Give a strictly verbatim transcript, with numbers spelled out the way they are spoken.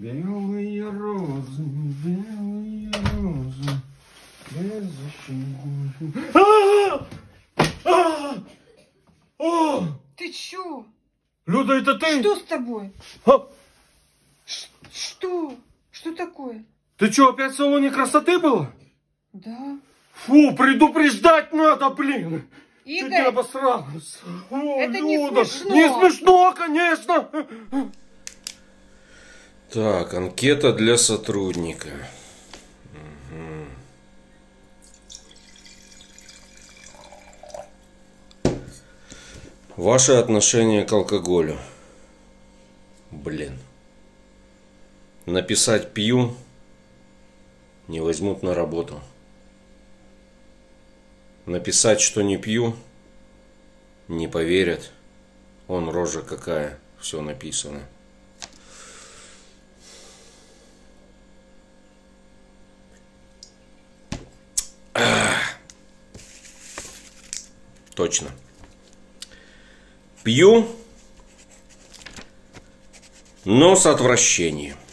Белые розы, белые розы, беззащитные. Ты чё? Люда, это ты? Что с тобой? А? Что? Что такое? Ты что, опять в салоне красоты была? Да. Фу, предупреждать надо, блин. Игорь, чуть не обосралась. О, это не Люда, смешно. Не смешно, конечно. Так, анкета для сотрудника. Угу. Ваше отношение к алкоголю. Блин. Написать пью, не возьмут на работу. Написать, что не пью, не поверят. Он рожа какая, все написано. Ах. Точно. Пью, но с отвращением.